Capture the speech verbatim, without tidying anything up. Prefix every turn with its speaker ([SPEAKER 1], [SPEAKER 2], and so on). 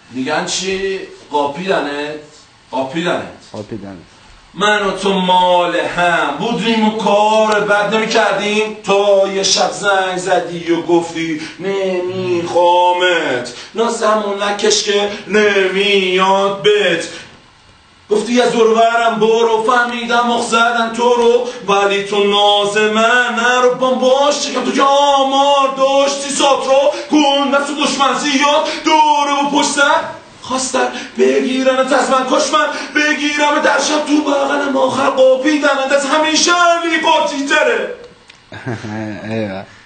[SPEAKER 1] میگن چی؟ قاپیدنت؟ قاپیدنت
[SPEAKER 2] قاپیدنت. من
[SPEAKER 1] و تو مال هم بودیم و کار بد نمی کردیم تا یه شب زنگ زدی و گفتی نمیخوامت، نازمون نکش که نمیاد بهت، گفتی از ورورم برو، فهمیدم مخ زدن تو رو، ولی تو ناز من نرو بام باش چکم تو که آمار داشتی سات رو کن دست و دشمن زیاد دوره و پشت سر خواستن بگیرنت از من، کش من بگیرم در شب تو بغلم آخر قاپیدنت از همین شهری قاطی تره.
[SPEAKER 2] ایوه